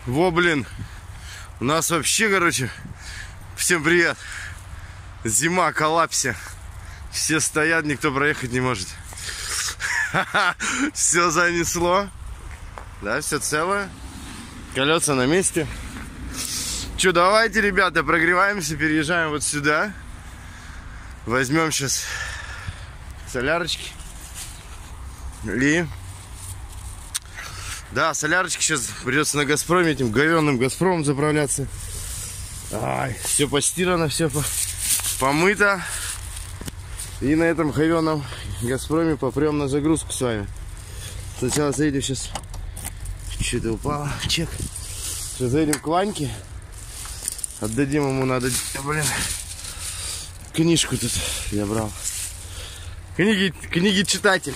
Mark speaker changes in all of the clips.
Speaker 1: Во, блин. У нас вообще, короче, всем привет. Зима, коллапсе. Все стоят, никто проехать не может. Все занесло. Да, все целое. Колеса на месте. Че, давайте, ребята, прогреваемся, переезжаем вот сюда. Возьмем сейчас солярочки. И... Да, солярочки сейчас придется на Газпроме, этим говенным Газпромом заправляться. Ай, все постирано, все помыто. И на этом говенном Газпроме попрем на загрузку с вами. Сначала заедем сейчас. Что-то упало. Чек. Сейчас заедем к Ваньке. Отдадим ему, надо, блин, книжку тут я брал. Книги читатель.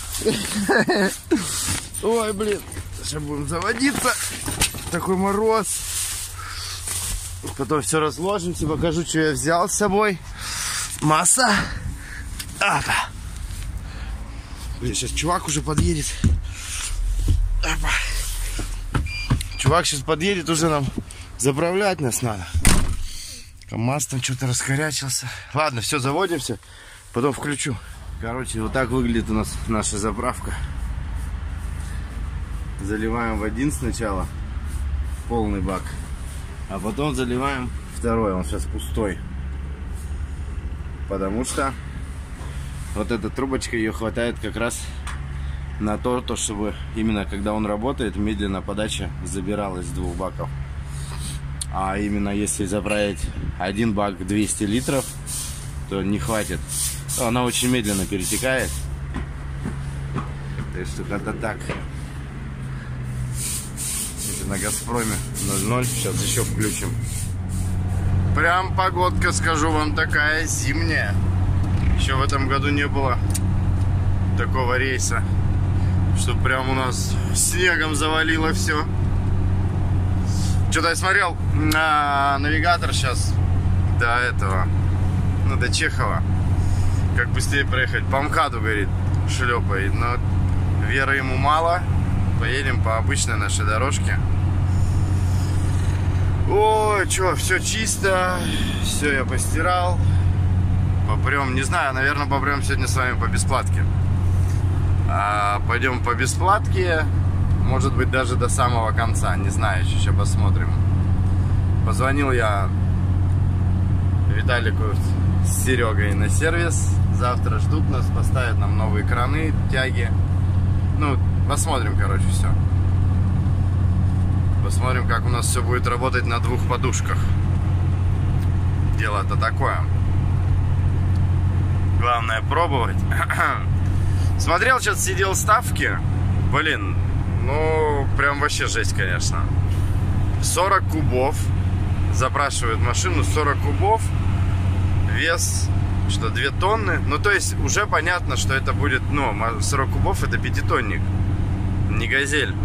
Speaker 1: Ой, блин. Сейчас будем заводиться. Такой мороз. Потом все разложимся. Покажу, что я взял с собой. Масса. Апа. Блин, сейчас чувак уже подъедет. Апа. Чувак сейчас подъедет, уже нам заправлять нас надо. КамАЗ там что-то раскорячился. Ладно, все, заводимся. Потом включу. Короче, вот так выглядит у нас наша заправка. Заливаем в один сначала полный бак, а потом заливаем второй, он сейчас пустой, потому что вот эта трубочка, ее хватает как раз на то, чтобы именно когда он работает, медленно подача забиралась с двух баков. А именно если заправить один бак 200 литров, то не хватит, она очень медленно перетекает. То есть это так. На Газпроме 0,0. Сейчас еще включим. Прям погодка, скажу вам, такая зимняя. Еще в этом году не было такого рейса, что прям у нас снегом завалило все. Что-то я смотрел на навигатор сейчас до этого, ну, до Чехова, как быстрее проехать. По МКАДу, говорит, шлепает. Но веры ему мало. Поедем по обычной нашей дорожке. Ой, что, все чисто. Все я постирал. Попрем, не знаю, наверное, попрем сегодня с вами по бесплатке. Пойдем по бесплатке. Может быть, даже до самого конца. Не знаю, еще посмотрим. Позвонил я Виталику с Серегой на сервис. Завтра ждут нас, поставят нам новые краны, тяги. Ну, посмотрим, короче, все. Посмотрим, как у нас все будет работать на двух подушках. Дело-то такое. Главное пробовать. Смотрел, сейчас сидел ставки. Блин, ну, прям вообще жесть, конечно. 40 кубов. Запрашивают машину, 40 кубов. Вес, что, 2 тонны. Ну, то есть, уже понятно, что это будет, ну, 40 кубов это 5-тонник. Не газель.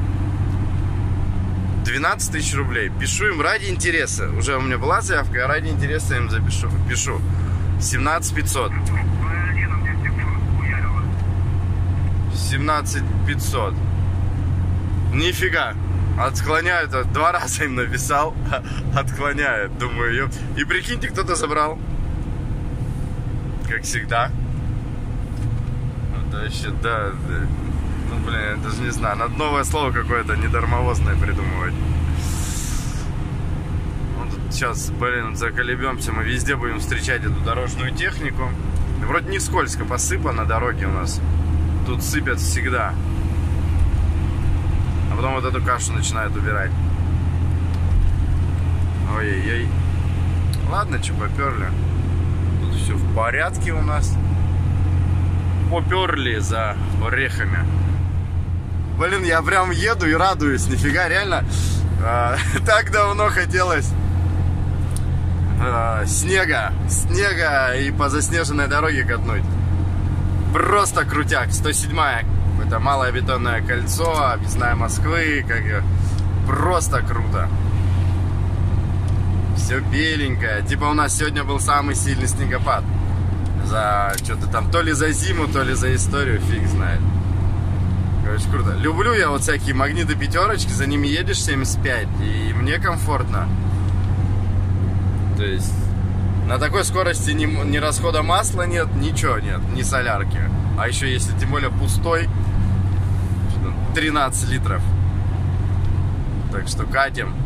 Speaker 1: 12 тысяч рублей. Пишу им ради интереса. Уже у меня была заявка, я ради интереса им запишу. Пишу 17 500. 17 500. Нифига. Отклоняют. 2 раза им написал. Отклоняют. Думаю, и прикиньте, кто-то забрал. Как всегда. Это вообще, да. Ну, блин, я даже не знаю. Надо новое слово какое-то недормовозное придумывать. Ну, тут сейчас, блин, заколебемся. Мы везде будем встречать эту дорожную технику. Вроде не скользко, посыпано дороги у нас. Тут сыпят всегда. А потом вот эту кашу начинают убирать. Ой-ой-ой. Ладно, что, поперли. Тут все в порядке у нас. Поперли за орехами. Блин, я прям еду и радуюсь. Нифига, реально. Так давно хотелось снега и по заснеженной дороге катнуть. Просто крутяк. 107-я. Это малое бетонное кольцо, объездная Москвы. Просто круто. Все беленькое. Типа у нас сегодня был самый сильный снегопад. За что-то там, то ли за зиму, то ли за историю, фиг знает. Короче, круто. Люблю я вот всякие магниты пятерочки, за ними едешь 75, и мне комфортно. То есть на такой скорости ни расхода масла нет, ничего нет, ни солярки. А еще если тем более пустой, 13 литров. Так что катим.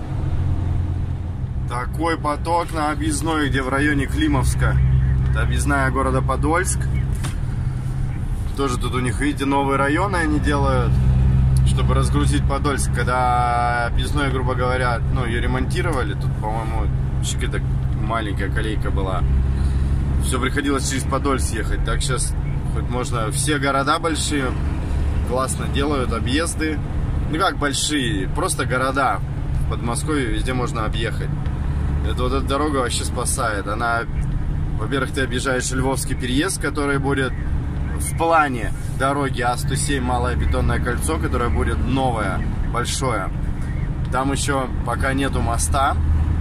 Speaker 1: Такой поток на объездной, где в районе Климовска. Это объездная города Подольск. Тоже тут у них, видите, новые районы они делают, чтобы разгрузить Подольск. Когда объездной, грубо говоря, ну, ее ремонтировали, тут, по-моему, какая-то маленькая колейка была. Все приходилось через Подольск ехать. Так сейчас хоть можно, все города большие классно делают объезды. Ну как большие, просто города. В Подмосковье везде можно объехать. Это вот эта дорога вообще спасает. Она, во-первых, ты объезжаешь Львовский переезд, который будет в плане дороги А107 Малое Бетонное кольцо, которое будет новое, большое. Там еще пока нету моста.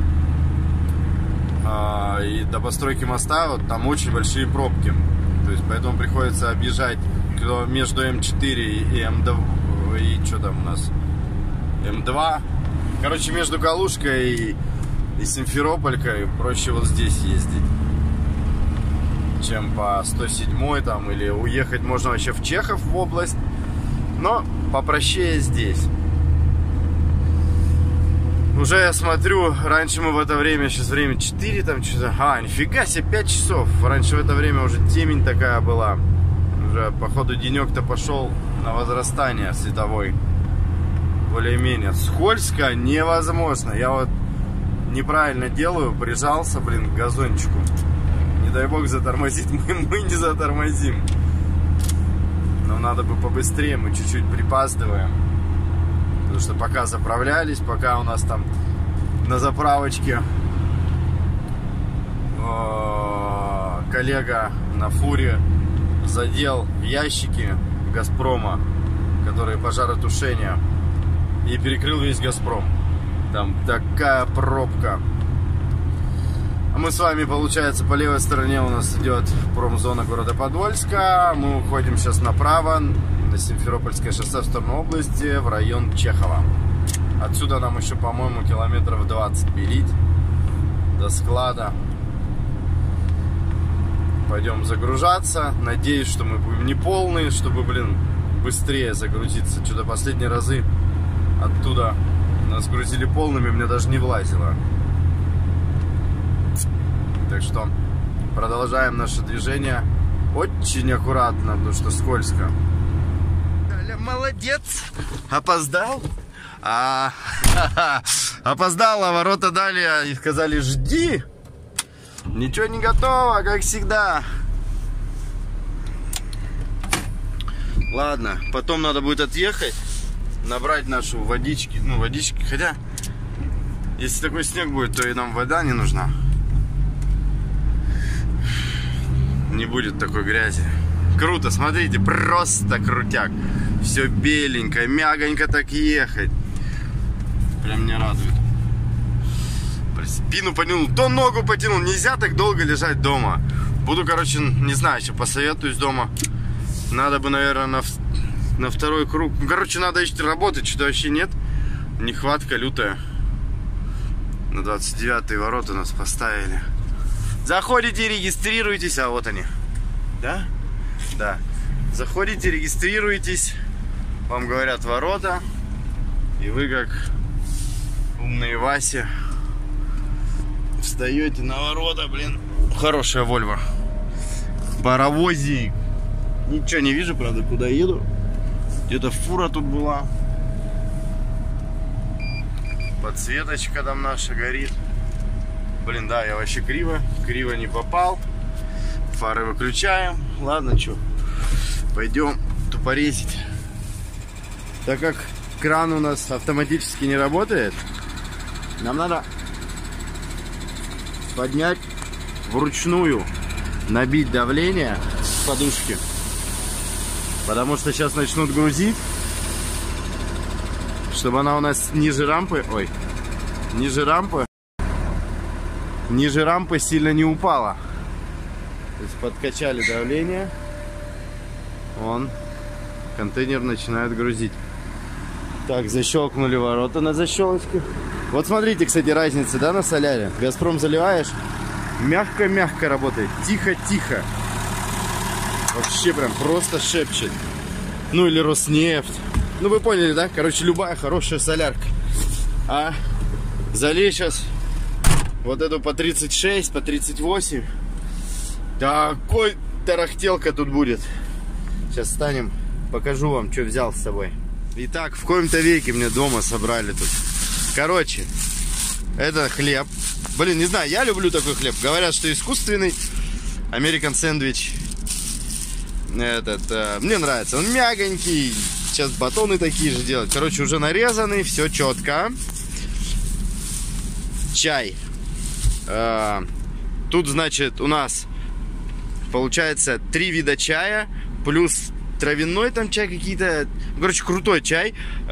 Speaker 1: И до постройки моста вот там очень большие пробки. То есть поэтому приходится объезжать между М4 и М2. И что там у нас? М2. Короче, между Калужкой и Симферополькой проще вот здесь ездить, чем по 107 там, или уехать можно вообще в Чехов в область, но попроще здесь. Уже я смотрю, раньше мы в это время, сейчас время 4 там что-то, нифига себе, 5 часов, раньше в это время уже темень такая была, уже походу денек-то пошел на возрастание световой, более-менее. Скользко невозможно, я вот неправильно делаю, прижался, блин, к газончику. Не дай бог затормозить, мы не затормозим. Но надо бы побыстрее, мы чуть-чуть припаздываем. Потому что пока заправлялись, пока у нас там на заправочке коллега на фуре задел ящики Газпрома, которые пожаротушения, и перекрыл весь Газпром. Там такая пробка. А мы с вами, получается, по левой стороне у нас идет промзона города Подольска. Мы уходим сейчас направо на Симферопольское шоссе в сторону области, в район Чехова. Отсюда нам еще, по-моему, километров 20 пилить до склада. Пойдем загружаться. Надеюсь, что мы будем не полные, чтобы, блин, быстрее загрузиться. Что-то последние разы оттуда нас грузили полными, мне даже не влазило. Так что продолжаем наше движение очень аккуратно, потому что скользко. Молодец! Опоздал? Опоздал, а ворота дали и сказали: жди! Ничего не готово, как всегда. Ладно, потом надо будет отъехать, набрать нашу водички. Ну, водички, хотя, если такой снег будет, то и нам вода не нужна. Не будет такой грязи. Круто, смотрите, просто крутяк. Все беленько, мягонько так ехать. Прям меня радует. Спину потянул, то ногу потянул. Нельзя так долго лежать дома. Буду, короче, не знаю, еще посоветуюсь дома. Надо бы, наверное, на второй круг. Ну, короче, надо еще работать, что-то вообще нет. Нехватка лютая. На 29-е ворота нас поставили. Заходите, регистрируйтесь. А вот они. Да? Да. Заходите, регистрируйтесь. Вам говорят ворота. И вы, как умные Васи, встаете на ворота, блин. Хорошая Вольво. Паровозик. Ничего не вижу, правда, куда еду. Где-то фура тут была. Подсветочка там наша горит. Блин, да, я вообще криво не попал. Фары выключаем. Ладно, что, пойдем тупорезить. Так как кран у нас автоматически не работает, нам надо поднять вручную, набить давление с подушки. Потому что сейчас начнут грузить, чтобы она у нас ниже рампы, ниже рампы сильно не упала. То есть подкачали давление. Вон. контейнер начинает грузить. Так, защелкнули ворота на защелочку. Вот смотрите, кстати, разница, да, на соляре. Газпром заливаешь, мягко-мягко работает, тихо-тихо. Вообще прям просто шепчет. Ну или Роснефть. Ну вы поняли, да? Короче, любая хорошая солярка. А залей сейчас вот эту по 36, по 38. Такой тарахтелка тут будет. Сейчас встанем, покажу вам, что взял с собой. Итак, в коем-то веке мне дома собрали тут. Короче, это хлеб. Блин, не знаю, я люблю такой хлеб. Говорят, что искусственный. American сэндвич. Мне нравится. Он мягонький. Сейчас батоны такие же делают. Короче, уже нарезанный. Все четко. Чай. Тут, значит, у нас получается 3 вида чая. Плюс травяной там чай какие-то. Короче, крутой чай.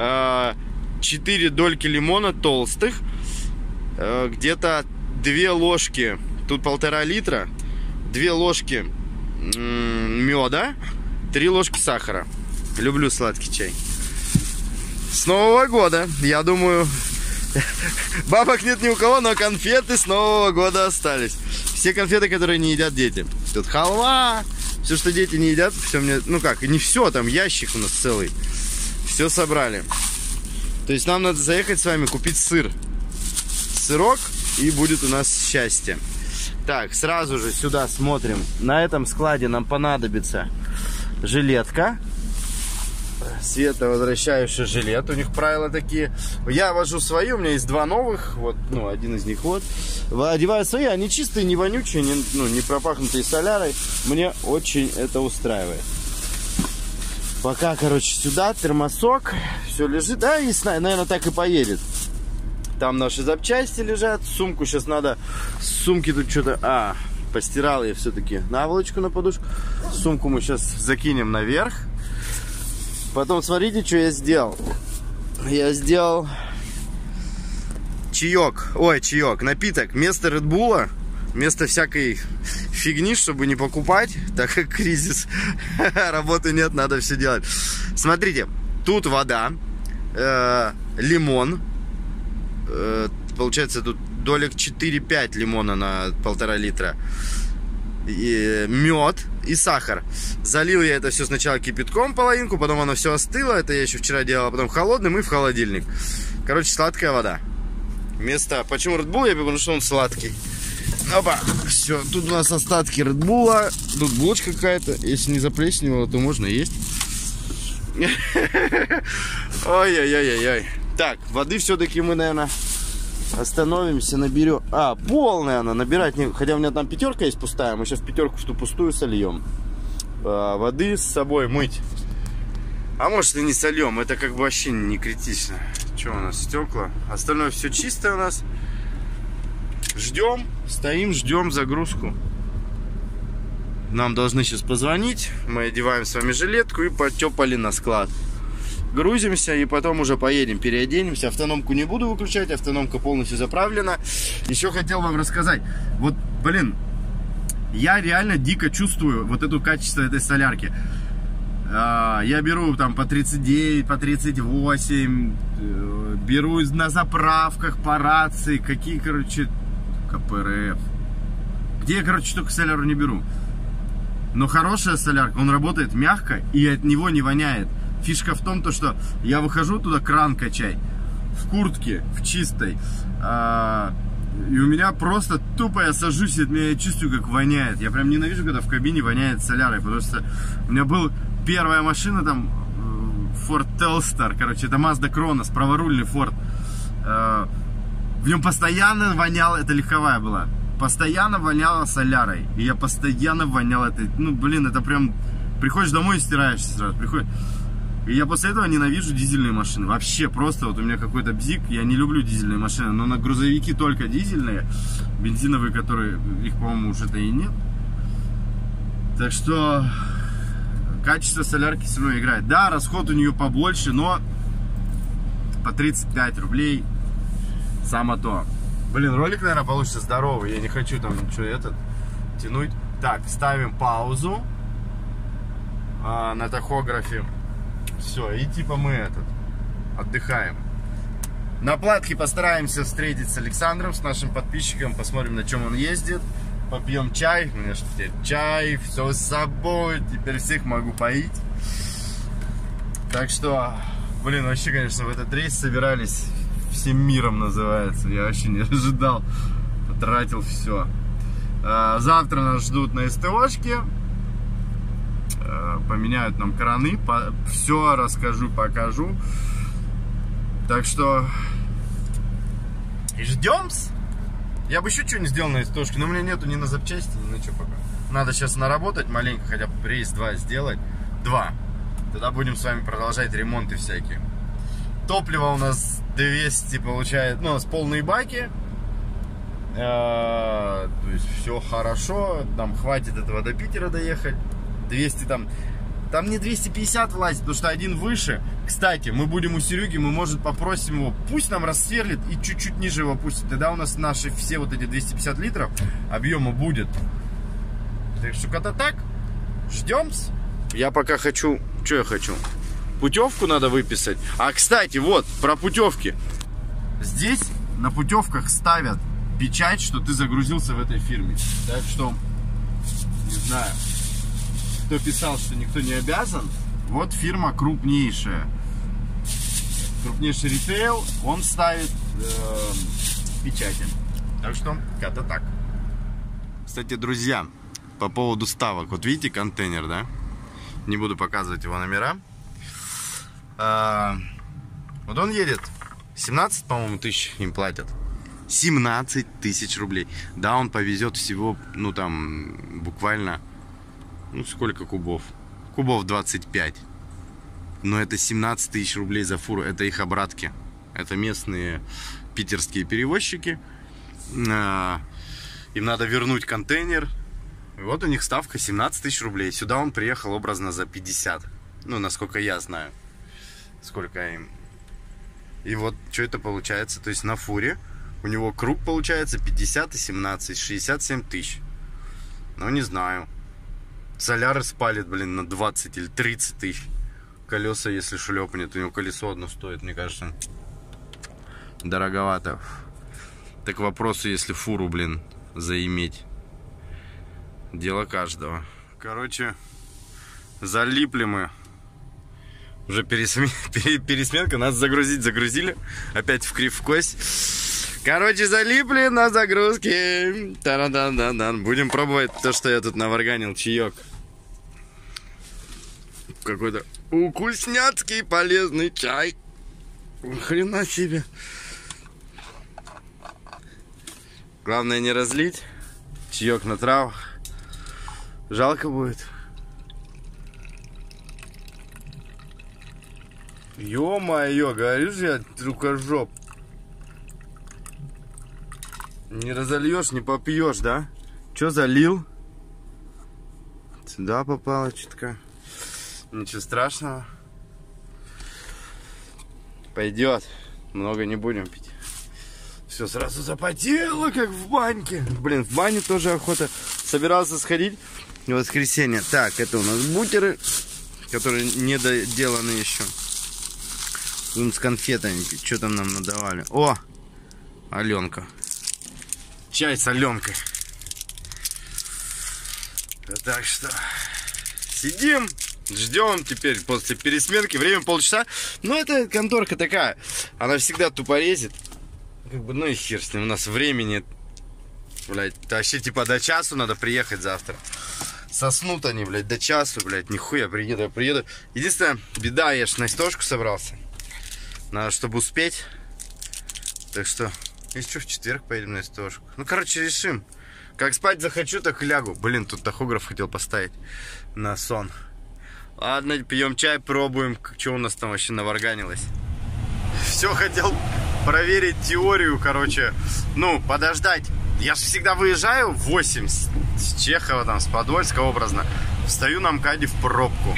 Speaker 1: 4 дольки лимона толстых. Где-то 2 ложки. Тут 1,5 литра. 2 ложки меда. 3 ложки сахара. Люблю сладкий чай. С Нового года. Я думаю, бабок нет ни у кого, но конфеты с Нового года остались. Все конфеты, которые не едят дети. Тут халва. Все, что дети не едят, все мне... Ну как, не все, там ящик у нас целый. Все собрали. То есть нам надо заехать с вами купить сыр. Сырок, и будет у нас счастье. Так, сразу же сюда смотрим. На этом складе нам понадобится жилетка. Световозвращающий жилет. У них правила такие. Я вожу свои, у меня есть 2 новых. Вот, ну, один из них вот. Одеваю свои, они чистые, не вонючие, не пропахнутые солярой. Мне очень это устраивает. Пока, короче, сюда термосок. Все лежит. Да, и, наверное, так и поедет. Там наши запчасти лежат. Сумку сейчас надо. Сумки тут что-то... постирал я все-таки наволочку на подушку. Сумку мы сейчас закинем наверх. Потом смотрите, что я сделал. Я сделал чаек. Ой, чаек. Напиток. Вместо Red Bull, вместо всякой фигни, чтобы не покупать, так как кризис. Работы нет, надо все делать. Смотрите. Тут вода. Лимон. Получается, тут долек 4-5 лимона на 1,5 литра. И мед и сахар. Залил я это все сначала кипятком половинку, потом оно все остыло. Это я еще вчера делал, а потом холодным и в холодильник. Короче, сладкая вода. Почему Red Bull я пью? Потому что он сладкий. Опа, все, тут у нас остатки Red Bull. Тут булочка какая-то. Если не заплесневела, то можно есть. Ой-ой-ой-ой. Так, воды все-таки мы, наверное, остановимся, наберем. Полная она, набирать не... Хотя у меня там 5 есть пустая. Мы сейчас 5 в ту пустую сольем. Воды с собой мыть. А может и не сольем. Это как бы вообще не критично. Что у нас? Стекла. Остальное все чистое у нас. Ждем. Стоим, ждем загрузку. Нам должны сейчас позвонить. Мы одеваем с вами жилетку и потепали на склад. Грузимся и потом уже поедем, переоденемся. Автономку не буду выключать, автономка полностью заправлена. Еще хотел вам рассказать. Вот, блин, я реально дико чувствую вот это качество этой солярки. Я беру там по 39, по 38. Беру на заправках, по рации. Какие, короче, КПРФ. Где я, короче, только соляру не беру. Но хорошая солярка, он работает мягко и от него не воняет. Фишка в том, что я выхожу туда кран качать в куртке, в чистой, и у меня просто тупо я сажусь, и от меня я чувствую, как воняет. Я прям ненавижу, когда в кабине воняет солярой, потому что у меня была первая машина, там, Ford Telstar, короче, это Mazda Cronos, праворульный Ford. В нем постоянно вонял, это легковая была, постоянно воняла солярой, и я постоянно вонял этой, ну, блин, это прям, приходишь домой и стираешься сразу, приходишь. И я после этого ненавижу дизельные машины. Вообще просто вот у меня какой-то бзик. Я не люблю дизельные машины. Но на грузовики только дизельные. Бензиновые, которые... Их, по-моему, уже это и нет. Так что... Качество солярки все равно играет. Да, расход у нее побольше, но... По 35 рублей. Само то. Блин, ролик, наверное, получится здоровый. Я не хочу там ничего тянуть. Так, ставим паузу. На тахографе. все. И типа мы отдыхаем. На платке постараемся встретить с Александром, с нашим подписчиком. Посмотрим, на чем он ездит. Попьем чай. У меня же теперь чай, все с собой. Теперь всех могу поить. Так что, блин, вообще, конечно, в этот рейс собирались всем миром, называется. Я вообще не ожидал. Потратил все. Завтра нас ждут на СТОшке. Поменяют нам краны. Все расскажу, покажу. Так что и ждем-с. Я бы еще что-нибудь сделал на СТОшке, но у меня нету ни на запчасти, ни на что пока. Надо сейчас наработать маленько, хотя бы рейс 2 сделать. 2. Тогда будем с вами продолжать ремонты всякие. Топливо у нас 200 получает, ну, у нас полные баки. То есть все хорошо. Нам хватит этого до Питера доехать. 200 там не 250 влазит, потому что один выше. Кстати, мы будем у Сереги, мы, может, попросим его, пусть нам рассверлит и чуть-чуть ниже его пустит. Тогда у нас наши все вот эти 250 литров объема будет. Так что как-то так. Ждем-с. Я пока хочу... Что я хочу? Путевку надо выписать. А, кстати, вот, про путевки. Здесь на путевках ставят печать, что ты загрузился в этой фирме. Так что, не знаю, кто писал, что никто не обязан. Вот фирма крупнейшая. Крупнейший ритейл, он ставит печати. Так что, как-то так. Кстати, друзья, по поводу ставок. Вот видите контейнер, да? Не буду показывать его номера. Вот он едет. 17, по-моему, тысяч им платят. 17 тысяч рублей. Да, он повезет всего, ну там, буквально, ну сколько кубов? Кубов 25. Но это 17 тысяч рублей за фуру. Это их обратки. Это местные питерские перевозчики. Им надо вернуть контейнер. И вот у них ставка 17 тысяч рублей. Сюда он приехал образно за 50. Ну, насколько я знаю. Сколько им. И вот, что это получается. То есть на фуре у него круг получается 50 и 17. 67 тысяч. Ну, не знаю. Соляры спалит, блин, на 20 или 30 тысяч. Колеса, если шлепнет. У него колесо одно стоит, мне кажется, дороговато. Так вопросы, если фуру, блин, заиметь. Дело каждого. Короче, залипли мы. Уже пересменка. Нас загрузили. Опять в кривкость. Короче, залипли на загрузке. Та-да-да-да-да. Будем пробовать то, что я тут наварганил. Чаек. Какой-то вкусняцкий полезный чай. Хрена себе. Главное не разлить. Чаек на травах. Жалко будет. Ё-моё, говорю же я, рукожоп. Не разольешь, не попьешь, да? Чё залил? Сюда попало чутка. Ничего страшного. Пойдет. Много не будем пить. Все сразу запотело, как в баньке. Блин, в баню тоже охота. Собирался сходить в воскресенье. Так, это у нас бутеры, которые не доделаны еще. С конфетами. Что там нам надавали? О! Аленка. Чай с Аленкой. Так что сидим, ждем теперь после пересменки. Время полчаса. Но эта конторка такая. Она всегда тупорезит. Как бы, ну и хер с ним. У нас времени, блядь, вообще типа до часу надо приехать завтра. Соснут они, блядь, до часу, блядь, нихуя, я приеду. Единственная беда, я ж на СТОшку собрался. Надо, чтобы успеть. Так что, если что, в четверг поедем на СТОшку. Ну, короче, решим. Как спать захочу, так и лягу. Блин, тут тахограф хотел поставить на сон. Ладно, пьем чай, пробуем, что у нас там вообще наварганилось. Все хотел проверить теорию, короче. Ну, подождать. Я же всегда выезжаю в 8 с Чехова, там, с Подольска образно. Встаю на МКАДе в пробку.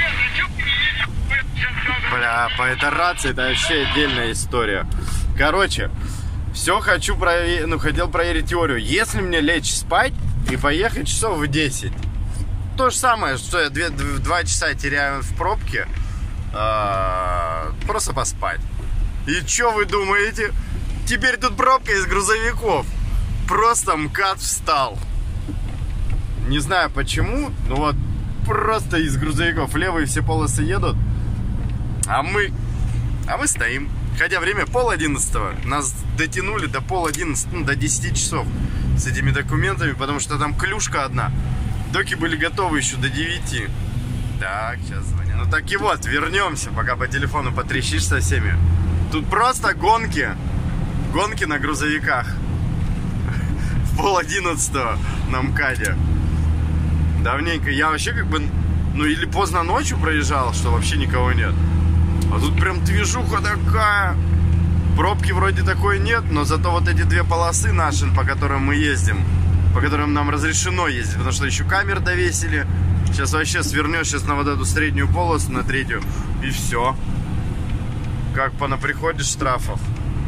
Speaker 1: Бля, по этой рации это вообще отдельная история. Короче, все хочу проверить, ну, хотел проверить теорию. Если мне лечь спать и поехать часов в 10. То же самое, что я 2 часа теряю в пробке. просто поспать. И что вы думаете? Теперь тут пробка из грузовиков. Просто МКАД встал. Не знаю почему, но вот просто из грузовиков. Левые все полосы едут, а мы стоим. Хотя время 10:30. Нас дотянули до 10:30, ну, до 10 часов с этими документами, потому что там клюшка одна. Доки были готовы еще до 9. Так, сейчас звоню. Ну так и вот, вернемся, пока по телефону потрещишь со всеми. Тут просто гонки. Гонки на грузовиках. В 10:30 на МКАДе. Давненько. Я вообще как бы, ну или поздно ночью проезжал, что вообще никого нет. А тут прям движуха такая. Пробки вроде такой нет, но зато вот эти две полосы наши, по которым мы ездим, по которым нам разрешено ездить, потому что еще камер довесили. Сейчас вообще свернешь сейчас на вот эту среднюю полосу, на третью, и все. Как понаприходишь штрафов.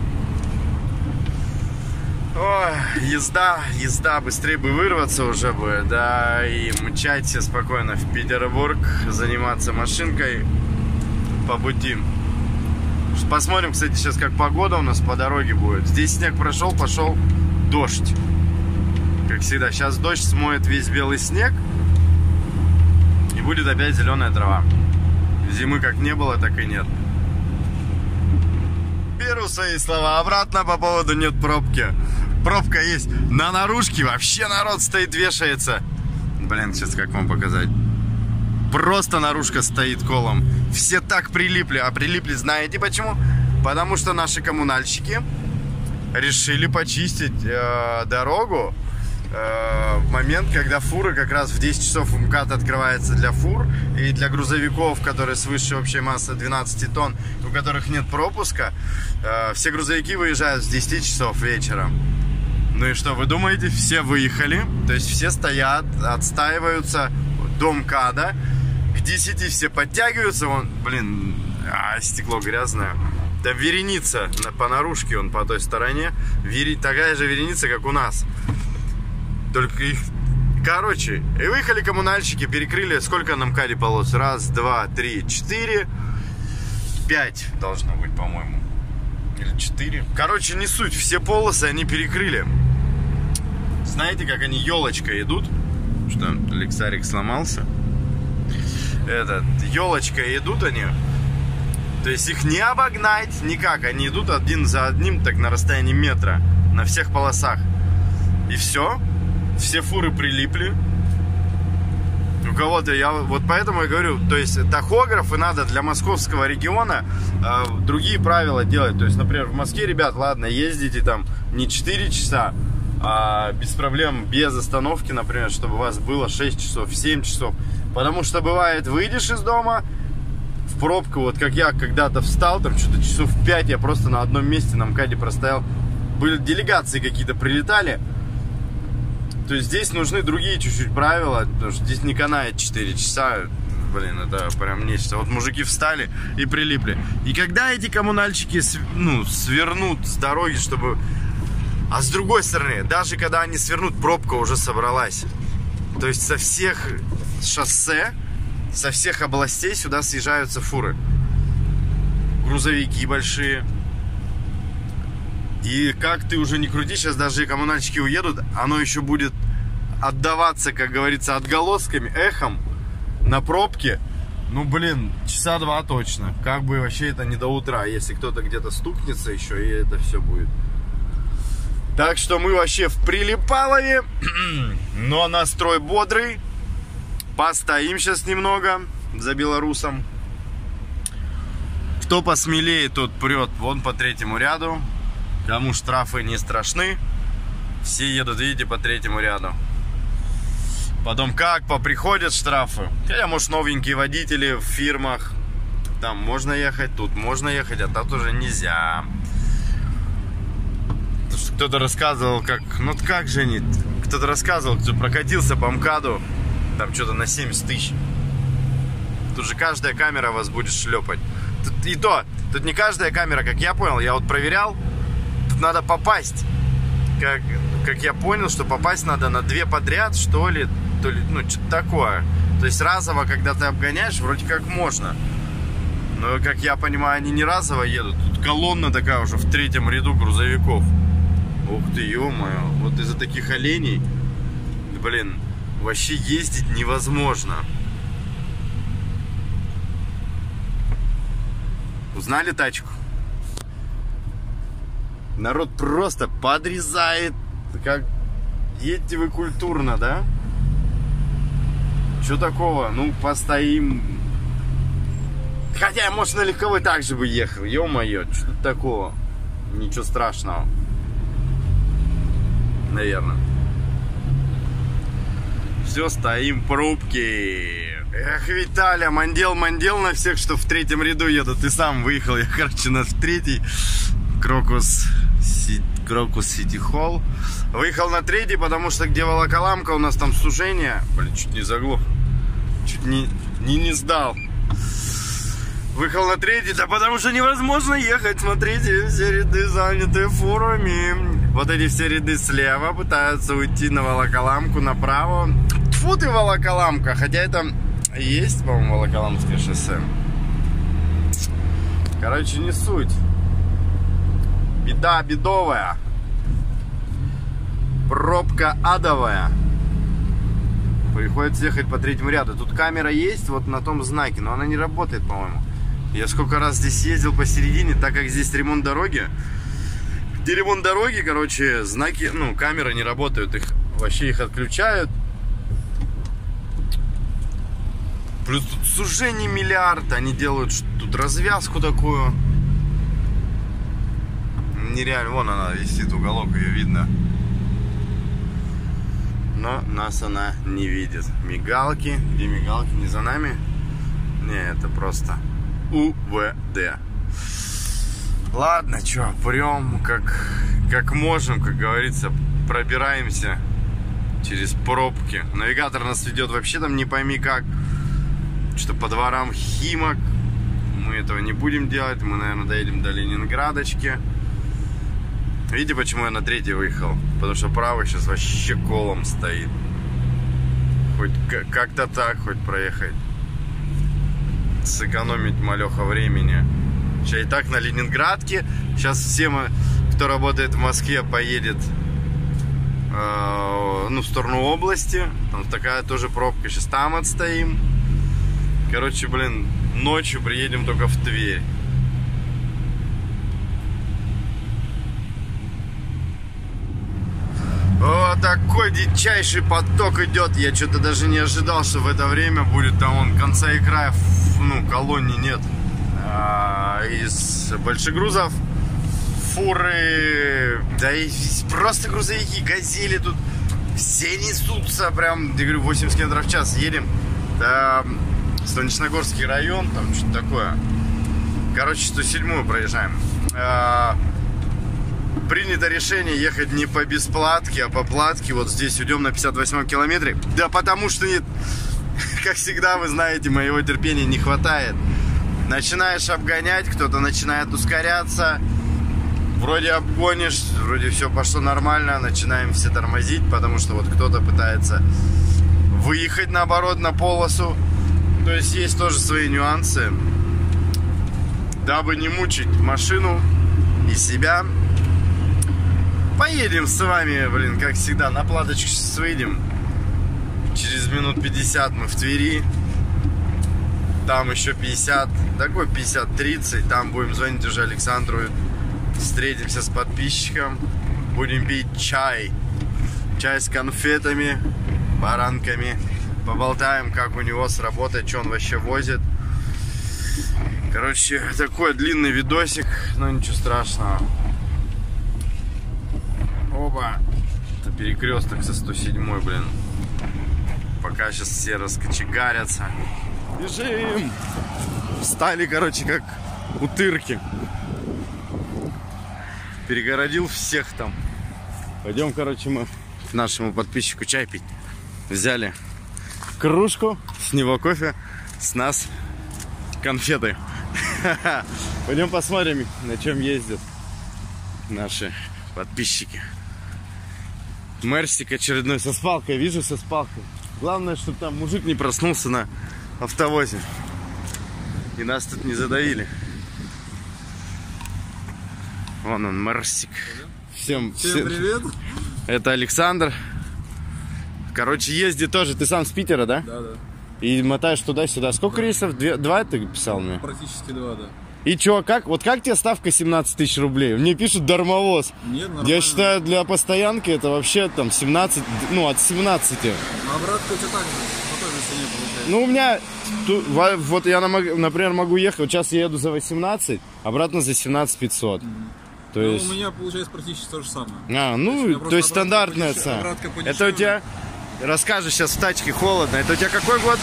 Speaker 1: Ой, езда, быстрее бы вырваться уже бы, да, и мчать все спокойно в Петербург, заниматься машинкой по пути. Посмотрим, кстати, сейчас как погода у нас по дороге будет. Здесь снег прошел, пошел дождь. Как всегда, сейчас дождь смоет весь белый снег, и будет опять зеленая трава. Зимы как не было, так и нет. Беру свои слова обратно по поводу нет пробки. Пробка есть на наружке, вообще народ стоит, вешается. Блин, сейчас как вам показать. Просто наружка стоит колом. Все так прилипли. А прилипли знаете почему? Потому что наши коммунальщики решили почистить дорогу в момент, когда фуры, как раз в 10 часов МКАД открывается для фур и для грузовиков, которые свыше общей массы 12 тонн, у которых нет пропуска. Все грузовики выезжают с 10 часов вечера. Ну и что, вы думаете? Все выехали, то есть все стоят, отстаиваются до МКАДа. К 10 все подтягиваются, вон, блин, стекло грязное. Да вереница по наружке, он по той стороне. Такая же вереница, как у нас. Только их... Короче, и выехали коммунальщики, перекрыли, сколько на МКАДе полос? 1, 2, 3, 4, 5 должно быть, по-моему. Или 4. Короче, не суть, все полосы они перекрыли. Знаете, как они елочкой идут? Что, Лексарик сломался? Елочкой идут они. То есть их не обогнать никак. Они идут один за одним, так на расстоянии метра. На всех полосах. И все. Все фуры прилипли. У кого-то, вот поэтому я говорю, то есть тахографы надо для московского региона другие правила делать. То есть, например, в Москве, ребят, ладно, ездите там не 4 часа, а без проблем, без остановки, например, чтобы у вас было 6 часов, 7 часов. Потому что бывает, выйдешь из дома в пробку, вот как я когда-то встал, там что-то часов 5 я просто на одном месте на МКАДе простоял. Были делегации какие-то прилетали. То есть здесь нужны другие чуть-чуть правила, потому что здесь не канает 4 часа. Блин, это прям нечто. Вот мужики встали и прилипли. И когда эти коммунальщики, свернут с дороги, чтобы... А с другой стороны, даже когда они свернут, пробка уже собралась. То есть со всех шоссе, со всех областей сюда съезжаются фуры. Грузовики большие. И как ты уже не крути, сейчас даже и коммунальщики уедут, оно еще будет отдаваться, как говорится, отголосками, эхом на пробке. Ну, блин, часа 2 точно. Как бы вообще это не до утра, если кто-то где-то стукнется еще, и это все будет. Так что мы вообще в Прилипалове, но настрой бодрый. Постоим сейчас немного за белорусом. Кто посмелее, тот прет вон по 3-му ряду. Кому штрафы не страшны, все едут, видите, по 3-му ряду. Потом как поприходят штрафы. Хотя, может, новенькие водители в фирмах. Там можно ехать, тут можно ехать, а тут уже нельзя. Кто-то рассказывал, как... Ну, как же они... Кто-то рассказывал, кто прокатился по МКАДу, там что-то на 70 тысяч. Тут же каждая камера вас будет шлепать. Тут не каждая камера, как я понял, я вот проверял. Тут надо попасть. Как я понял, что попасть надо на 2 подряд, что ли, ну, что-то такое. То есть разово, когда ты обгоняешь, вроде как можно. Но, как я понимаю, они не разово едут. Тут колонна такая уже в 3-м ряду грузовиков. Ух ты, ё-моё. Вот из-за таких оленей, блин, вообще ездить невозможно. Узнали тачку? Народ просто подрезает. Как едьте вы культурно, да? Что такого? Ну, постоим. Хотя, может, на легковой так же бы ехал. Ё-моё, что тут такого? Ничего страшного. Наверное. Все, стоим в пробке. Эх, Виталя, мандел на всех, что в 3-м ряду едут. Ты сам выехал, я, короче, в 3-й. Крокус Сити Холл. Выехал на 3-й, потому что где Волоколамка, у нас там сужение. Блин, чуть не заглох. Чуть не сдал. Выехал на 3-й, да потому что невозможно ехать. Смотрите, все ряды заняты фурами. Вот эти все ряды слева пытаются уйти на Волоколамку направо. Тьфу ты, Волоколамка. Хотя это есть, по-моему, Волоколамское шоссе. Короче, не суть. Беда бедовая. Пробка адовая. Приходится ехать по 3-му ряду. Тут камера есть вот на том знаке, но она не работает, по-моему. Я сколько раз здесь ездил посередине, так как здесь ремонт дороги. Где ремонт дороги, короче, знаки, ну, камеры не работают. Вообще их отключают. Плюс тут сужений миллиард. Они делают тут развязку такую. Нереально. Вон она висит, уголок, ее видно. Но нас она не видит. Мигалки. Где мигалки? Не за нами? Не, это просто УВД. Ладно, чё, прям как можем, как говорится, пробираемся через пробки. Навигатор нас ведет вообще там не пойми как. Что по дворам Химок. Мы этого не будем делать. Мы, наверное, доедем до Ленинградочки. Видите, почему я на 3-й выехал? Потому что правый сейчас вообще колом стоит. Хоть как-то так, хоть проехать. Сэкономить малеха времени. Сейчас и так на Ленинградке. Сейчас все, кто работает в Москве, поедет в сторону области. Там такая тоже пробка. Сейчас там отстоим. Короче, блин, ночью приедем только в Тверь. О, такой дичайший поток идет. Я что-то даже не ожидал, что в это время будет там вон конца и края, колонии нет. Из большегрузов фуры, да и просто грузовики, газели тут все несутся прям, я говорю, 80 км в час едем. Да, Станичногорский район, там что-то такое. Короче, 107-ю проезжаем. Принято решение ехать не по бесплатке, а по платке. Вот здесь уйдем на 58-м километре. Да потому что, нет, как всегда, вы знаете, моего терпения не хватает. Начинаешь обгонять, кто-то начинает ускоряться. Вроде обгонишь, вроде все пошло нормально. Начинаем все тормозить, потому что вот кто-то пытается выехать, наоборот, на полосу. То есть есть тоже свои нюансы. Дабы не мучить машину и себя, поедем с вами, блин, как всегда, на платочку сейчас выйдем. Через минут 50 мы в Твери. Там еще 50, такой 50-30. Там будем звонить уже Александру. Встретимся с подписчиком. Будем пить чай. Чай с конфетами, баранками. Поболтаем, как у него сработает, что он вообще возит. Короче, такой длинный видосик, но ничего страшного. Оба. Это перекресток со 107-й, блин. Пока сейчас все раскочегарятся. Бежим! Встали, короче, как утырки. Перегородил всех там. Пойдем, короче, мы к нашему подписчику чай пить. Взяли кружку, с него кофе, с нас конфеты. Пойдем посмотрим, на чем ездят наши подписчики. Мерсик очередной со спалкой. Вижу, со спалкой. Главное, чтобы там мужик не проснулся на автовозе. И нас тут не задавили. Вон он, Марсик. Всем
Speaker 2: привет.
Speaker 1: Это Александр. Короче, ездит тоже. Ты сам с Питера, да?
Speaker 2: Да.
Speaker 1: И мотаешь туда-сюда. Сколько рейсов? Два ты писал мне?
Speaker 2: Практически 2, да.
Speaker 1: И чё, как тебе ставка 17 тысяч рублей? Мне пишут дармовоз.
Speaker 2: Нет, нормально.
Speaker 1: Я считаю, для постоянки это вообще там 17, от 17.
Speaker 2: А обратно у тебя так же, по той же цене получается.
Speaker 1: Ну, у меня, вот я, например, могу ехать, вот сейчас я еду за 18, обратно за 17 500. То есть...
Speaker 2: у меня получается практически то же самое.
Speaker 1: То есть стандартная цена. Это у тебя, расскажешь, сейчас в тачке холодно, это у тебя какой год?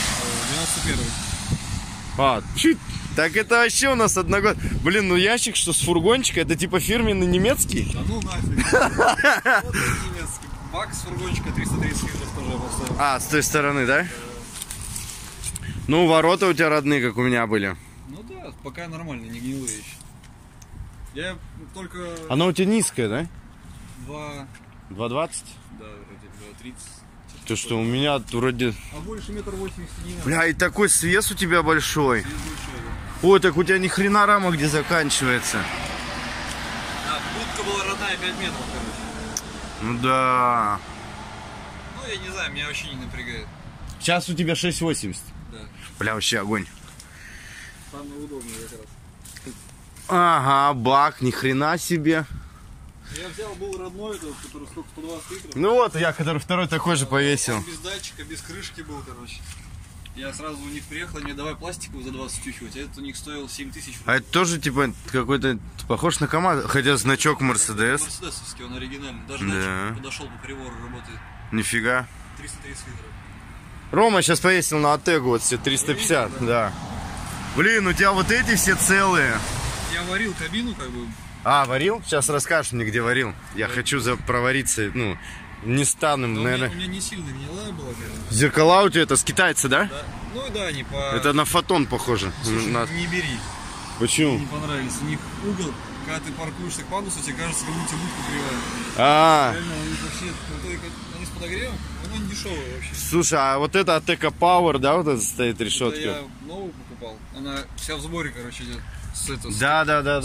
Speaker 2: 91-й.
Speaker 1: Чуть. Так это вообще у нас одногод. Блин, ну ящик, что с фургончика, это типа фирменный немецкий?
Speaker 2: Да ну нафиг. Вот немецкий. Бак с фургончика 330 литров тоже я поставил.
Speaker 1: С той стороны, да? Ну, ворота у тебя родные, как у меня были.
Speaker 2: Ну да, пока нормально, не гнилые еще. Я только...
Speaker 1: Она у тебя низкая, да?
Speaker 2: 2...
Speaker 1: 2,20?
Speaker 2: Да, вроде 2,30.
Speaker 1: Ты что, у меня вроде...
Speaker 2: А больше 1,80 м не надо.
Speaker 1: Бля, и такой свес у тебя большой.
Speaker 2: Свес большой, да.
Speaker 1: Ой, так у тебя ни хрена рама где заканчивается.
Speaker 2: Будка была родная 5 метров, короче.
Speaker 1: Ну да.
Speaker 2: Ну, я не знаю, меня вообще не напрягает.
Speaker 1: Сейчас у тебя 6,80.
Speaker 2: Да.
Speaker 1: Бля, вообще огонь.
Speaker 2: Самое удобное как раз.
Speaker 1: Ага, бак, ни хрена себе.
Speaker 2: Я взял, был родной, этот, который сколько, 120 литров.
Speaker 1: Ну вот, я, который второй такой же повесил.
Speaker 2: Он без датчика, без крышки был, короче. Я сразу у них приехал, они давай пластиковый за 20 чуть-чуть, а этот у них стоил 7 тысяч.
Speaker 1: А это тоже типа какой-то похож на КамАЗ, хотя значок Мерседес.
Speaker 2: Мерседесовский, он оригинальный. Даже
Speaker 1: Да.
Speaker 2: датчик подошел по прибору, работает.
Speaker 1: Нифига.
Speaker 2: 330 литров.
Speaker 1: Рома сейчас повесил на Аттегу вот все 350, да. Блин, у тебя вот эти все целые.
Speaker 2: Я варил кабину, как бы.
Speaker 1: Варил? Сейчас расскажешь мне, где варил. Я хочу провариться, не стану, наверное.
Speaker 2: У меня не сильно гнилая была, конечно.
Speaker 1: Зеркала у тебя это с китайца, да?
Speaker 2: Да. Ну да, они по...
Speaker 1: Это на Фотон похоже.
Speaker 2: Слушай, не бери.
Speaker 1: Почему?
Speaker 2: Не понравились. У них угол, когда ты паркуешься к пандусу, тебе кажется, как будто будка кривая. Реально, они вообще крутой, они с подогревом, но не дешевые вообще.
Speaker 1: Слушай, а вот это Атека Power, да, вот это стоит решетка?
Speaker 2: Это я новую покупал. Она вся в сборе, короче, идет.
Speaker 1: Да.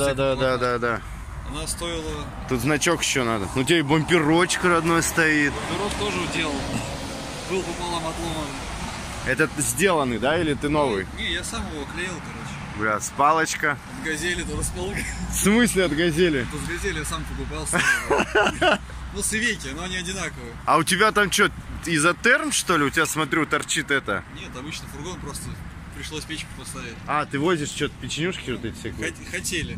Speaker 2: Она стоила...
Speaker 1: Тут значок еще надо. У тебя и бамперочек родной стоит.
Speaker 2: Бамперок тоже уделал. Был пополам отломан.
Speaker 1: Это сделанный, да, или ты новый?
Speaker 2: Не, я сам его клеил, короче.
Speaker 1: Бля, с палочка.
Speaker 2: От газели туда с палкой.
Speaker 1: В смысле от газели?
Speaker 2: С газели я сам покупал. Ну, с Ивеки, но они одинаковые.
Speaker 1: А у тебя там что, изотерм, что ли? У тебя, смотрю, торчит это.
Speaker 2: Нет, обычно фургон просто пришлось печку поставить.
Speaker 1: Ты возишь что-то, печенюшки вот эти всякие?
Speaker 2: Хотели.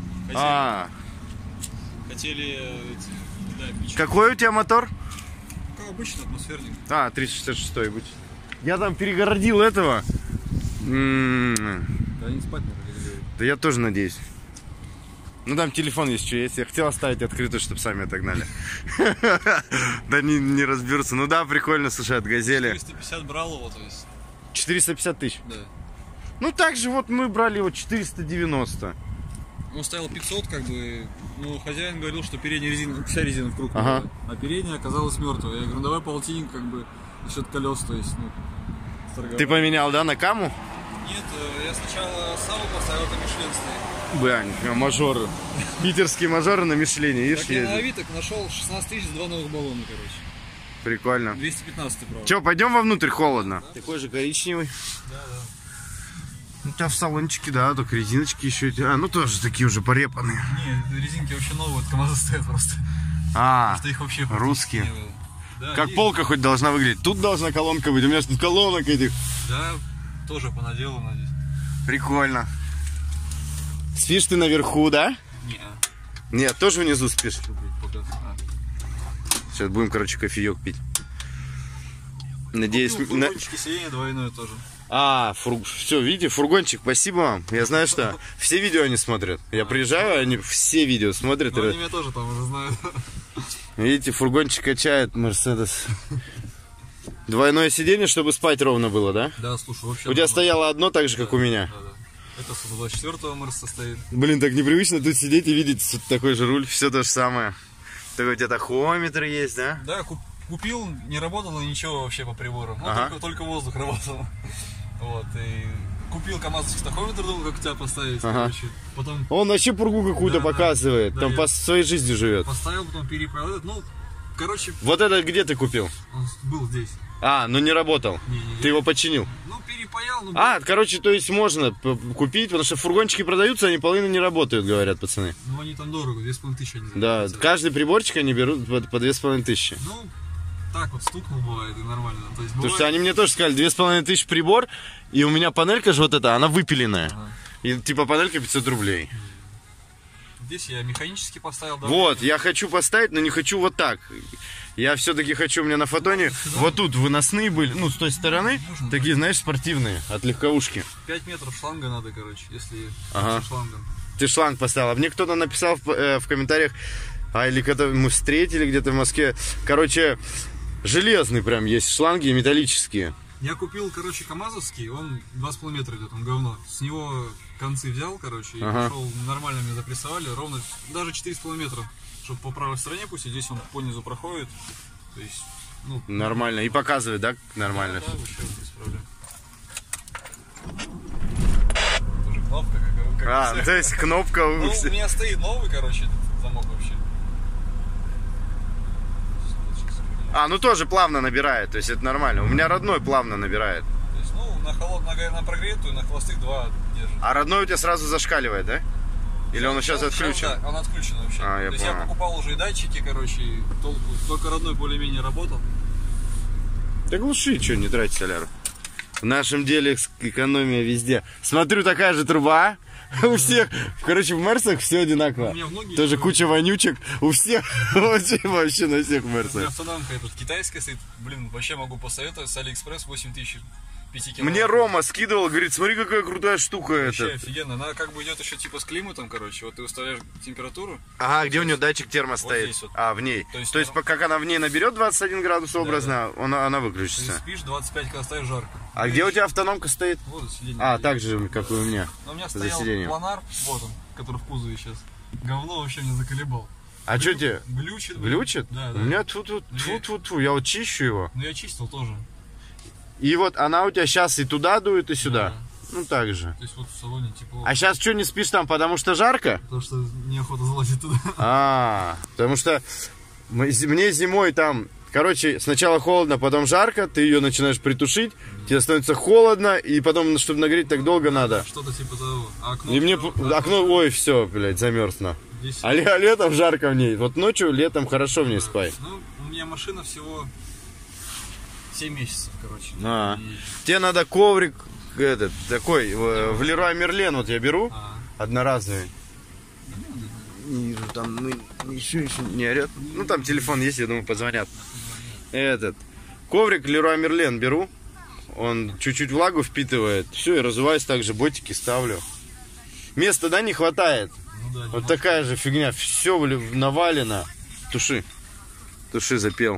Speaker 2: Хотели эти, да, печку.
Speaker 1: Какой у тебя мотор?
Speaker 2: Как обычно, атмосферник.
Speaker 1: 366 быть. Я там перегородил этого.
Speaker 2: Да не спать надо.
Speaker 1: Да я тоже надеюсь. Ну там телефон есть, что есть. Я хотел оставить открытую, чтобы сами отогнали. Да не разберутся. Ну да, прикольно, слушай, от газели.
Speaker 2: 450 брал его, то есть.
Speaker 1: 450 тысяч?
Speaker 2: Да.
Speaker 1: Ну так же вот мы брали его 490.
Speaker 2: Он стоял 500, как бы, ну, хозяин говорил, что передняя резина, вся резина в круг,
Speaker 1: ага.
Speaker 2: А передняя оказалась мертвой. Я говорю, давай полтинник, как бы, насчет колес, то есть, сторговать.
Speaker 1: Ты поменял, да, на Каму?
Speaker 2: Нет, я сначала Саву поставил, это Мишлен стоит.
Speaker 1: Бля, мажоры. Питерские мажоры на Мишлене, видишь?
Speaker 2: Так я на Авито нашел 16 тысяч, 2 новых баллона, короче.
Speaker 1: Прикольно.
Speaker 2: 215, правда.
Speaker 1: Че, пойдем вовнутрь, холодно. Да? Такой же коричневый.
Speaker 2: Да.
Speaker 1: У тебя в салончике, да, только резиночки еще. Ну тоже такие уже порепанные.
Speaker 2: Не, резинки вообще новые, от КамАЗа стоят просто. Потому что их вообще
Speaker 1: русские.
Speaker 2: Да,
Speaker 1: как полка хоть должна выглядеть. Тут должна колонка быть. У меня же тут колонок этих.
Speaker 2: Да, тоже понаделано здесь.
Speaker 1: Прикольно. Спишь ты наверху, да?
Speaker 2: Не.
Speaker 1: Нет, тоже внизу спишь. Сейчас будем, короче, кофеек пить. Надеюсь...
Speaker 2: Фургончики сиденье двойное тоже.
Speaker 1: Все, видите, фургончик, спасибо вам. Я знаю, что все видео они смотрят. Я приезжаю, они все видео смотрят.
Speaker 2: Они меня тоже там уже знают.
Speaker 1: Видите, фургончик качает Мерседес. Двойное сиденье, чтобы спать ровно было, да?
Speaker 2: Да, слушай, вообще...
Speaker 1: У тебя стояло одно так же, как у меня?
Speaker 2: Да. Это 124-го Мерседес стоит.
Speaker 1: Блин, так непривычно тут сидеть и видеть такой же руль, все то же самое. Такой у тебя тахометр есть, да?
Speaker 2: Да, купил, не работало ничего вообще по приборам. Ну, только воздух работал. Вот, и купил КамАЗовский тахометр, думал, как тебя поставить, короче. Потом...
Speaker 1: Он вообще пургу какую-то показывает, там по своей жизни живет.
Speaker 2: Поставил, потом перепаял этот, ну, короче...
Speaker 1: Вот это где ты купил?
Speaker 2: Он был здесь.
Speaker 1: А, но не работал. Ты его починил?
Speaker 2: Ну, перепаял. Ну,
Speaker 1: короче, то есть можно купить, потому что фургончики продаются, они половину не работают, говорят пацаны.
Speaker 2: Ну, они там дорого, 2500 они.
Speaker 1: Да, каждый приборчик они берут по 2500.
Speaker 2: Ну, так вот стукнул бывает, и нормально. То есть,
Speaker 1: потому что они мне тоже сказали, 2500 прибор, и у меня панелька же вот эта, она выпиленная. И типа панелька 500 рублей.
Speaker 2: Здесь я механически поставил.
Speaker 1: Вот, я хочу поставить, но не хочу вот так. Я все-таки хочу, у меня на фотоне вот тут выносные были, ну, с той стороны, такие, знаешь, спортивные, от легковушки.
Speaker 2: 5 метров шланга надо, короче, если
Speaker 1: шлангом. Ты шланг поставил. А мне кто-то написал в комментариях, или когда мы встретили где-то в Москве, короче, железный прям есть шланги, металлические.
Speaker 2: Я купил, короче, КамАЗовский, он 2,5 метра идет, он говно. С него концы взял, короче, и пошел, нормально мне запрессовали, ровно, даже 4,5 метра. Чтобы по правой стороне пусть, и здесь он по низу проходит. То есть, ну...
Speaker 1: Нормально. И показывает, да? Нормально.
Speaker 2: Да, вообще без проблем. Тоже кнопка, как
Speaker 1: то есть кнопка...
Speaker 2: Ну, у меня стоит новый, короче, замок вообще.
Speaker 1: Ну тоже плавно набирает, то есть это нормально. У меня родной плавно набирает.
Speaker 2: То есть, ну, на прогретую, на холостых 2 держит.
Speaker 1: А родной у тебя сразу зашкаливает, да? Или он сейчас отключен?
Speaker 2: Да, он отключен вообще.
Speaker 1: То
Speaker 2: есть я покупал уже и датчики, короче, и только родной более-менее работал.
Speaker 1: Да глуши, что, не тратить соляру. В нашем деле экономия везде. Смотрю, такая же труба. У всех, короче, в Мерсах все одинаково. Тоже куча вонючек. У всех, вообще на всех Мерсах.
Speaker 2: У меня автономка эта китайская стоит. Блин, вообще могу посоветовать. С Алиэкспресс 8000. 5 кило.
Speaker 1: Мне Рома скидывал, говорит, смотри, какая крутая штука
Speaker 2: вообще
Speaker 1: эта.
Speaker 2: Офигенно. Она как бы идет еще типа с климатом, короче. Вот ты выставляешь температуру.
Speaker 1: Где у нее датчик термо стоит?
Speaker 2: Вот.
Speaker 1: В ней. То есть как она в ней наберет 21 градус образно, она выключится.
Speaker 2: Ты спишь, 25, когда ставишь, жарко.
Speaker 1: Где у тебя автономка стоит?
Speaker 2: Вот сиденье.
Speaker 1: Так же, как и у меня.
Speaker 2: Но у меня стоял планар, вот он, который в кузове сейчас. Говно вообще меня заколебал.
Speaker 1: Что тебе?
Speaker 2: Глючит.
Speaker 1: Глючит?
Speaker 2: Да.
Speaker 1: У меня тьфу-тьфу-тьфу, я вот чищу его.
Speaker 2: Ну я чистил тоже.
Speaker 1: И вот она у тебя сейчас и туда дует, и сюда.
Speaker 2: Да.
Speaker 1: Ну так же.
Speaker 2: То есть вот в салоне тепло.
Speaker 1: А сейчас что, не спишь там, потому что жарко?
Speaker 2: Потому что неохота залазить туда.
Speaker 1: Потому что мне зимой там, короче, сначала холодно, потом жарко, ты ее начинаешь притушить, тебе становится холодно, и потом, чтобы нагреть, так долго надо.
Speaker 2: Что-то типа того.
Speaker 1: И мне окно, все, блядь, замерзно. А летом жарко в ней. Вот ночью, летом хорошо в ней спать.
Speaker 2: Ну, у меня машина всего 7 месяцев, короче.
Speaker 1: Тебе надо коврик такой, в Леруа Мерлен вот я беру, одноразовый. И там еще не орет. Ну там телефон есть, я думаю, позвонят. Коврик Леруа Мерлен беру, он чуть-чуть влагу впитывает, все, и разуваюсь также, ботики ставлю. Места, да, не хватает. Вот такая же фигня, все навалено. Туши, запел.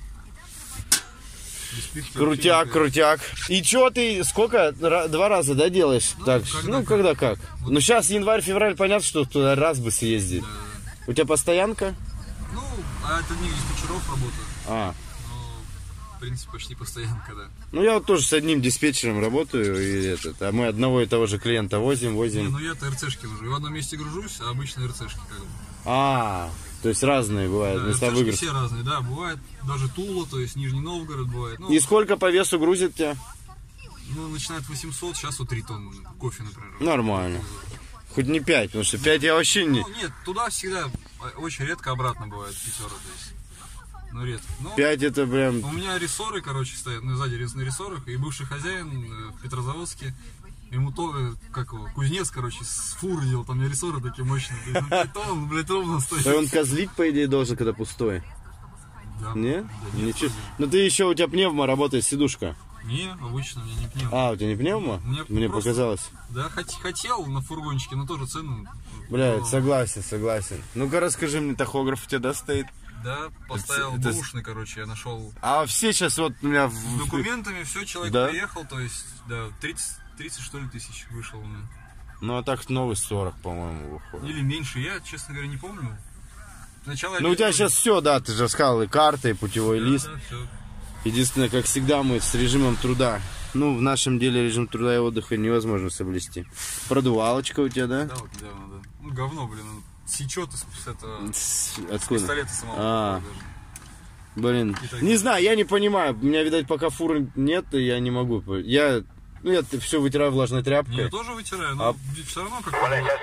Speaker 1: Крутяк. И что ты, сколько, 2 раза, да, делаешь? Когда как. Ну, сейчас январь-февраль, понятно, что туда раз бы съездить. Да. У тебя постоянка?
Speaker 2: Ну, это не диспетчеров работает. Но, в принципе, почти постоянка, да.
Speaker 1: Ну, я вот тоже с одним диспетчером работаю, а мы одного и того же клиента возим.
Speaker 2: Не, я-то РЦшки вожу. Я в одном месте гружусь, а обычно РЦшки как бы.
Speaker 1: То есть разные бывают места выгрузки.
Speaker 2: Все разные, да, бывает даже Тула, то есть Нижний Новгород бывает.
Speaker 1: И сколько по весу грузит тебя?
Speaker 2: Ну, начинает 800, сейчас вот 3 тонны кофе, например.
Speaker 1: Нормально. Хоть не 5, потому что 5 я вообще не...
Speaker 2: Нет, туда всегда, очень редко обратно бывает 5, то есть, редко.
Speaker 1: 5 это прям...
Speaker 2: У меня рессоры, короче, стоят, сзади на рессорах, и бывший хозяин в Петрозаводске, ему кузнец, короче, с фуры делал, там рессоры такие мощные, он, блядь, ровно стоит.
Speaker 1: Да он козлить, по идее, должен, когда пустой.
Speaker 2: Да.
Speaker 1: Не? Да ничего. Ну ты еще, у тебя пневма работает, сидушка.
Speaker 2: Не, обычно у меня не пневма.
Speaker 1: У тебя не пневма? Мне показалось.
Speaker 2: Да, хотел на фургончике, но тоже цену.
Speaker 1: Блядь, согласен. Ну-ка расскажи мне, тахограф у тебя, да, стоит?
Speaker 2: Да, поставил бэушный, короче, я нашел.
Speaker 1: Все сейчас вот у меня...
Speaker 2: С документами все, человек приехал, то есть, да, 30 что ли тысяч вышел у меня.
Speaker 1: Ну а так новый 40, по-моему, выходит.
Speaker 2: Или меньше, я, честно говоря, не помню.
Speaker 1: У тебя сейчас все, да, ты же сказал, и карта, и путевой лист.
Speaker 2: Да, все.
Speaker 1: Единственное, как всегда, мы с режимом труда. Ну, в нашем деле режим труда и отдыха невозможно соблюсти. Продувалочка у тебя, да?
Speaker 2: Да, вот недавно, да. Ну, говно, блин, он сечет с этого...
Speaker 1: Откуда?
Speaker 2: С пистолета самого.
Speaker 1: Блин, не знаю, я не понимаю. У меня, видать, пока фуры нет, и я не могу. Я все вытираю влажной тряпкой.
Speaker 2: Я тоже вытираю, но все равно как-то...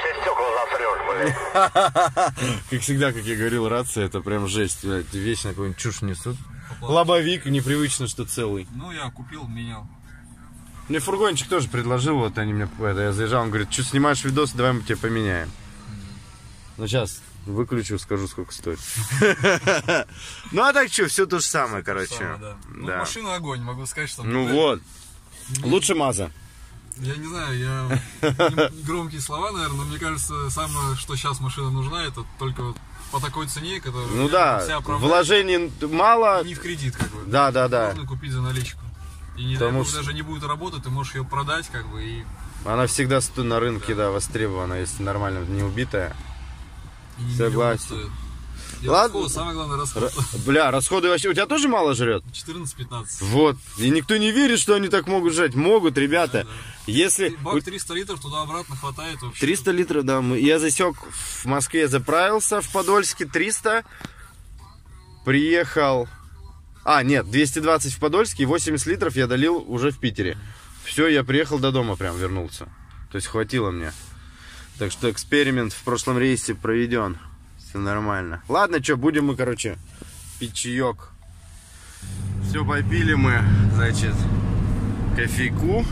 Speaker 1: Как всегда, как я говорил, рация, это прям жесть. Вечно какую-нибудь чушь несут. Лобовик, непривычно, что целый.
Speaker 2: Ну, я купил, менял.
Speaker 1: Мне фургончик тоже предложил, вот они мне, я заезжал, он говорит, что снимаешь видос, давай мы тебе поменяем. Ну, сейчас выключу, скажу, сколько стоит. Ну, а так что, все то же самое, короче.
Speaker 2: Ну, машина огонь, могу сказать, что...
Speaker 1: Ну, вот. Лучше Маза.
Speaker 2: Я не знаю, громкие слова, наверное, но мне кажется, самое, что сейчас машина нужна, это только вот по такой цене, которая...
Speaker 1: Ну да, вложений мало.
Speaker 2: И не в кредит, как бы.
Speaker 1: Да.
Speaker 2: Можно купить за наличку. И не дай бог, даже не будет работать, ты можешь ее продать, как бы, и...
Speaker 1: Она всегда на рынке, да, востребована, если нормально, не убитая. Согласен.
Speaker 2: Ладно. Самое главное, расходы.
Speaker 1: Бля, расходы вообще... У тебя тоже мало жрет?
Speaker 2: 14-15.
Speaker 1: Вот. И никто не верит, что они так могут жрать. Могут, ребята. Да. Если...
Speaker 2: Бак 300 литров туда-обратно хватает вообще.
Speaker 1: 300 литров, да. Я засек в Москве, заправился в Подольске 300. Приехал... нет, 220 в Подольске и 80 литров я долил уже в Питере. Все, я приехал до дома прям, вернулся. То есть хватило мне. Так что эксперимент в прошлом рейсе проведен. Все нормально. Ладно, что, будем мы, короче, пить чаек. Все, попили мы, значит, кофейку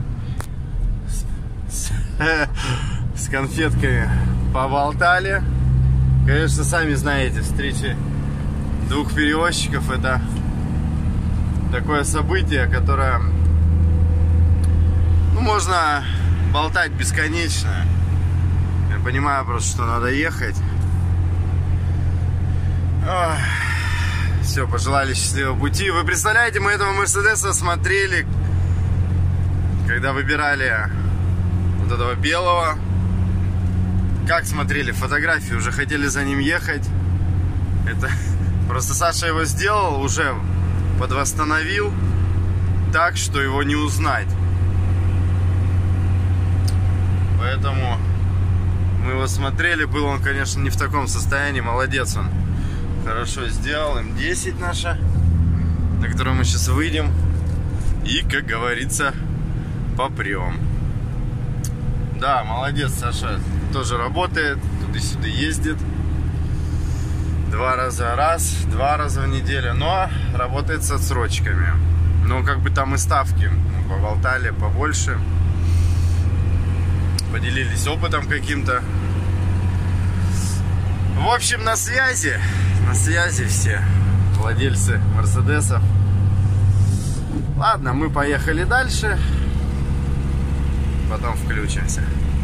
Speaker 1: с конфетками поболтали. Конечно, сами знаете, встречи двух перевозчиков — это такое событие, которое, можно болтать бесконечно. Я понимаю просто, что надо ехать. Все, пожелали счастливого пути. Вы представляете, мы этого Мерседеса смотрели, когда выбирали вот этого белого. Как смотрели фотографии, уже хотели за ним ехать. Это просто Саша его сделал, уже подвосстановил так, что его не узнать. Поэтому мы его смотрели. Был он, конечно, не в таком состоянии. Молодец он. Хорошо сделал. М10 наша, на которую мы сейчас выйдем. И, как говорится, попрем. Да, молодец, Саша. Тоже работает. Туда-сюда ездит. 2 раза в неделю. Но работает с отсрочками. Ну, как бы там и ставки. Мы поболтали побольше. Поделились опытом каким-то. В общем, на связи все владельцы Мерседесов. Ладно, мы поехали дальше. Потом включимся.